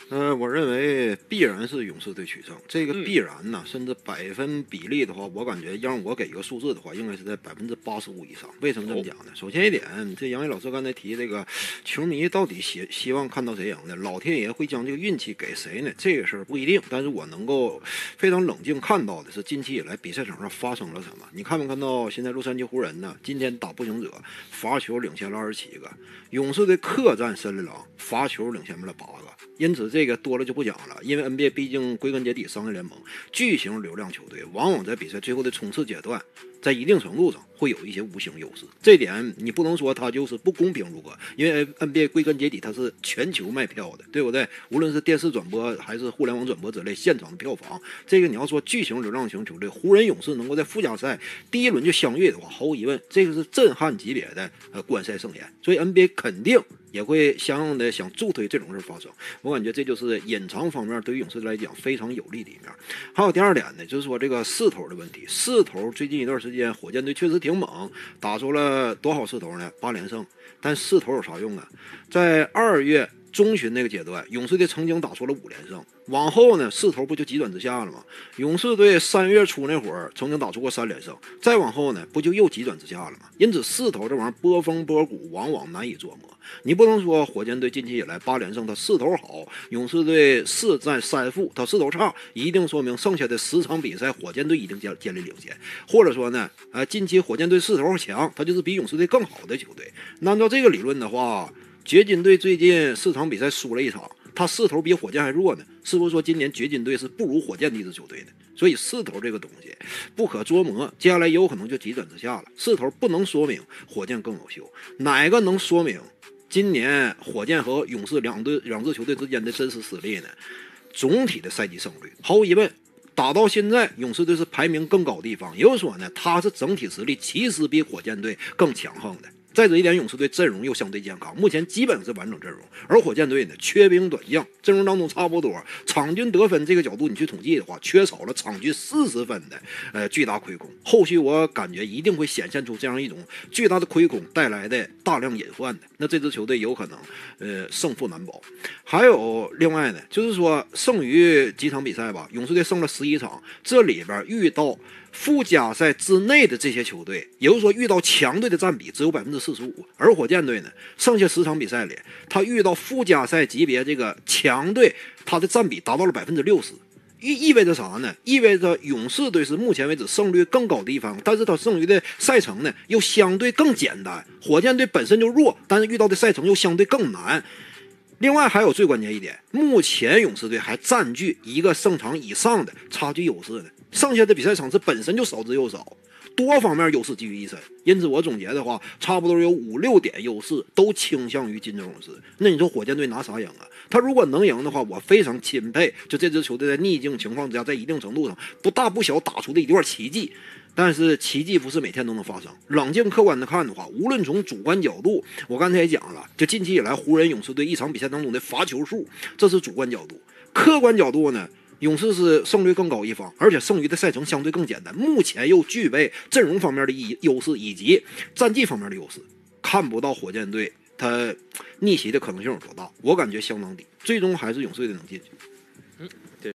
我认为必然是勇士队取胜，这个必然呢，甚至百分比例的话，我感觉让我给一个数字的话，应该是在85%以上。为什么这么讲呢？首先一点，这杨毅老师刚才提这个球迷到底希望看到谁赢呢？老天爷会将这个运气给谁呢？这个事儿不一定，但是我能够非常冷静看到的是近期以来比赛场上发生了什么。你看没看到现在洛杉矶湖人呢？今天打步行者，罚球领先了27个；勇士队客战森林狼，罚球领先了8个。因此这个多了就不讲了，因为 NBA 毕竟归根结底商业联盟，巨型流量球队往往在比赛最后的冲刺阶段，在一定程度上会有一些无形优势，这点你不能说它就是不公平如何，因为 NBA 归根结底它是全球卖票的，对不对？无论是电视转播还是互联网转播之类现场的票房，这个你要说巨型流量型球队湖人勇士能够在附加赛第一轮就相遇的话，毫无疑问这个是震撼级别的观赛盛宴，所以 NBA 肯定也会相应的想助推这种事发生。我感觉这就是隐藏方面对于勇士来讲非常有利的一面。还有第二点呢，就是说这个势头的问题。势头最近一段时间火箭队确实挺猛，打出了多少势头呢？8连胜。但势头有啥用啊？在2月中旬那个阶段，勇士队曾经打出了5连胜，往后呢势头不就急转直下了吗？勇士队3月初那会儿曾经打出过3连胜，再往后呢不就又急转直下了吗？因此势头这玩意儿波峰波谷，往往难以捉摸。你不能说火箭队近期以来8连胜他势头好，勇士队4战3负他势头差，一定说明剩下的10场比赛火箭队一定建立领先，或者说呢近期火箭队势头强，他就是比勇士队更好的球队。那按照这个理论的话，掘金队最近4场比赛输了1场，他势头比火箭还弱呢，是不是说今年掘金队是不如火箭的一支球队的？所以势头这个东西不可捉摸，接下来也有可能就急转直下了。势头不能说明火箭更优秀，哪个能说明今年火箭和勇士两支球队之间的真实实力呢？总体的赛季胜率，毫无疑问，打到现在，勇士队是排名更高的地方，也就是说呢，他是整体实力其实比火箭队更强横的。再者一点，勇士队阵容又相对健康，目前基本是完整阵容，而火箭队呢缺兵短将，阵容当中差不多场均得分这个角度你去统计的话，缺少了场均40分的巨大亏空。后续我感觉一定会显现出这样一种巨大的亏空带来的大量隐患的，那这支球队有可能胜负难保。还有另外呢，就是说剩余几场比赛吧，勇士队胜了11场，这里边遇到附加赛之内的这些球队，也就是说遇到强队的占比只有45%，而火箭队呢，剩下10场比赛里，他遇到附加赛级别这个强队，他的占比达到了60%。意味着啥呢？意味着勇士队是目前为止胜率更高的一方，但是他剩余的赛程呢又相对更简单。火箭队本身就弱，但是遇到的赛程又相对更难。另外还有最关键一点，目前勇士队还占据1个胜场以上的差距优势呢，剩下的比赛场次本身就少之又少，多方面优势集于一身。因此我总结的话，差不多有5-6点优势都倾向于金州勇士。那你说火箭队拿啥赢啊？他如果能赢的话，我非常钦佩，就这支球队在逆境情况之下，在一定程度上不大不小打出的一段奇迹。但是奇迹不是每天都能发生，冷静客观的看的话，无论从主观角度，我刚才也讲了，就近期以来湖人勇士队一场比赛当中的罚球数，这是主观角度。客观角度呢，勇士是胜率更高一方，而且剩余的赛程相对更简单，目前又具备阵容方面的优势以及战绩方面的优势，看不到火箭队他逆袭的可能性有多大，我感觉相当低，最终还是勇士队能进去。